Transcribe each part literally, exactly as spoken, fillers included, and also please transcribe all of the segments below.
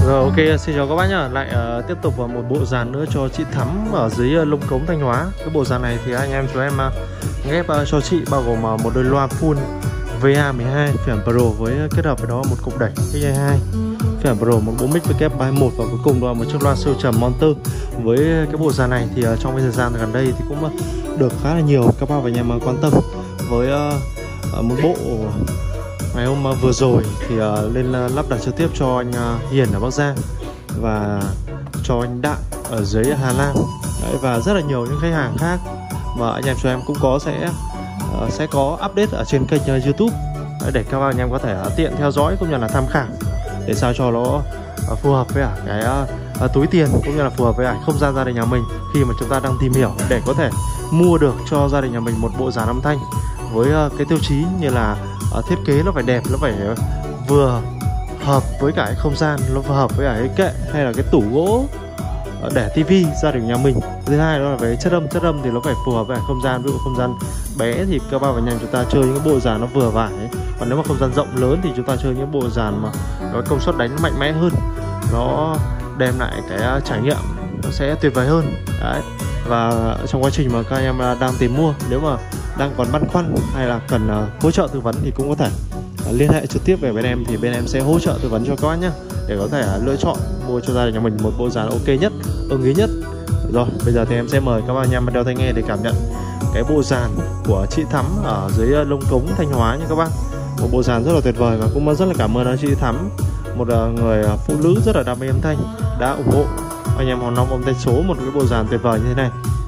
Rồi ok, xin chào các bác nhá. Lại uh, tiếp tục vào một bộ dàn nữa cho chị Thắm ở dưới uh, Lông Cống Thanh Hóa. Cái bộ dàn này thì anh em chúng em uh, ghép uh, cho chị bao gồm uh, một đôi loa full vê a mười hai phiên bản Pro với uh, kết hợp với đó một cục đẩy ích hai hai phiên bản Pro, một bộ mic vê kép ba hai mốt và cuối cùng là một chiếc loa siêu trầm Monster. Với uh, cái bộ dàn này thì uh, trong cái thời gian gần đây thì cũng uh, được khá là nhiều các bác và anh em uh, quan tâm với uh, uh, một bộ. Ngày hôm vừa rồi thì uh, lên uh, lắp đặt trực tiếp cho anh uh, Hiền ở Bắc Giang và cho anh Đặng ở dưới Hà Lan. Đấy, và rất là nhiều những khách hàng khác mà anh em chúng em cũng có sẽ uh, sẽ có update ở trên kênh uh, YouTube. Đấy, để các bạn anh em có thể uh, tiện theo dõi cũng như là tham khảo để sao cho nó uh, phù hợp với cái uh, uh, túi tiền cũng như là phù hợp với không gian gia đình nhà mình khi mà chúng ta đang tìm hiểu để có thể mua được cho gia đình nhà mình một bộ dàn âm thanh với uh, cái tiêu chí như là uh, thiết kế nó phải đẹp, nó phải uh, vừa hợp với cả cái không gian, nó vừa hợp với cả cái kệ hay là cái tủ gỗ uh, để tivi gia đình nhà mình. Thứ hai đó là về chất âm, chất âm thì nó phải phù hợp với cả không gian. Ví dụ không gian bé thì các bạn và nhà chúng ta chơi những cái bộ dàn nó vừa vải ấy. Còn nếu mà không gian rộng lớn thì chúng ta chơi những bộ dàn mà nó công suất đánh mạnh mẽ hơn, nó đem lại cái uh, trải nghiệm nó sẽ tuyệt vời hơn. Đấy. Và trong quá trình mà các anh em đang tìm mua, nếu mà đang còn băn khoăn hay là cần uh, hỗ trợ tư vấn thì cũng có thể uh, liên hệ trực tiếp về bên em, thì bên em sẽ hỗ trợ tư vấn cho các bác nhé, để có thể uh, lựa chọn mua cho gia đình nhà mình một bộ dàn ok nhất, ưng ý nhất. Rồi bây giờ thì em sẽ mời các bác anh em đeo tai nghe để cảm nhận cái bộ dàn của chị Thắm ở dưới uh, Lông Cống Thanh Hóa nha các bác. Một bộ dàn rất là tuyệt vời và cũng rất là cảm ơn chị Thắm, một uh, người uh, phụ nữ rất là đam mê âm thanh, đã ủng hộ anh em Hoàng Long Âm Thanh Số một cái bộ dàn tuyệt vời như thế này.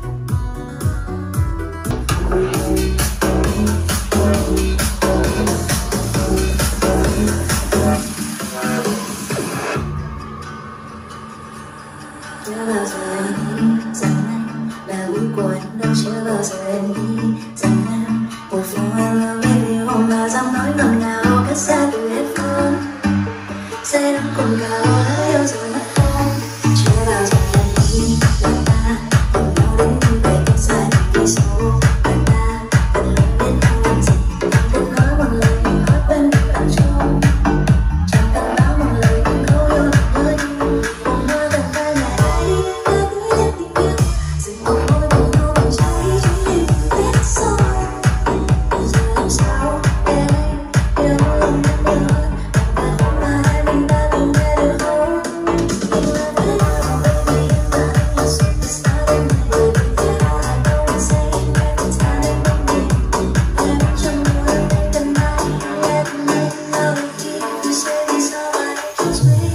Chưa bao giờ em nghĩ rằng anh là gu của anh đâu, chưa bao giờ em nghĩ rằng em một phần anh baby hôm nào dám nói ngọt ngào cất xa từ headphone sẽ đang cùng cả đã yêu rồi mất không. Chưa bao giờ em nghĩ là ta cùng nhau đến như vậy cách xa những số và ta vẫn luôn biết không làm gì, không nói một lời hỏi bên được ăn trông chẳng cần nói một lời nhưng câu yêu lời cùng nói gần tay ngày ấy ta cứ nhất tình yêu dừng một môi cùng nhau bằng cháy chúng mình biết rồi bây giờ làm sao để anh yêu lòng em nhiều hơn và hôm nay hai mình ta cùng nghe được không. You are the love baby và anh là superstar đêm này baby I know I'm saying every time em bên mình em trong mưa anh cần mãi let me know if you say this all I just me.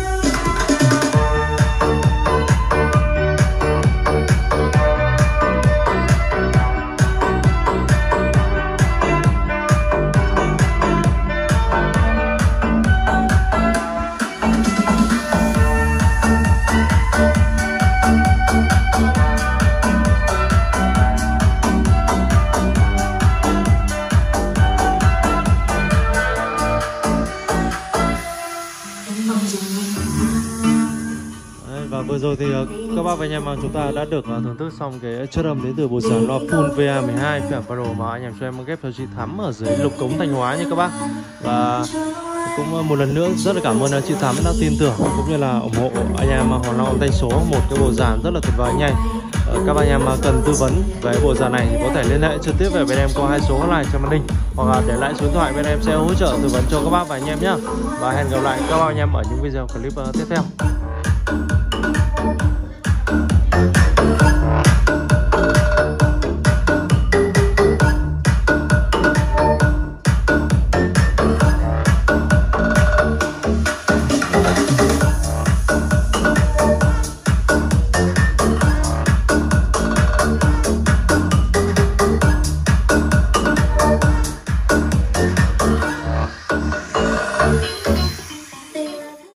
Em mong rằng Đấy, và vừa rồi thì uh, các bác và anh em mà chúng ta đã được uh, thưởng thức xong cái chất âm đến từ bộ dàn loa full vê a mười hai phiên bản Pro mà anh em cho em ghép cho chị Thắm ở dưới Lông Cống Thanh Hóa nha các bác. Và cũng uh, một lần nữa rất là cảm ơn uh, chị Thắm đã tin tưởng cũng như là ủng hộ anh em uh, Hoàng Long Âm Thanh Số một cái bộ dàn rất là tuyệt vời nhanh. Uh, các bạn anh em uh, cần tư vấn về bộ dàn này thì có thể liên hệ trực tiếp về bên em qua hai số hotline trên màn hình hoặc là để lại số điện thoại, bên em sẽ hỗ trợ tư vấn cho các bác và anh em nhé. Và hẹn gặp lại các bác anh em ở những video clip uh, tiếp theo.